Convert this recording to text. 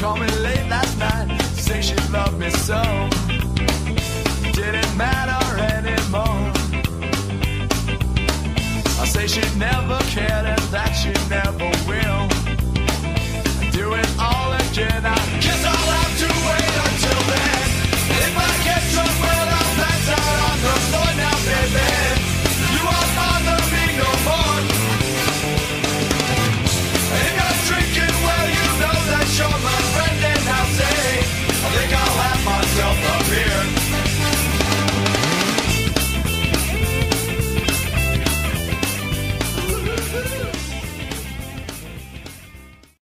Call me late last night, say she loved me so. Didn't matter anymore. I say she never cared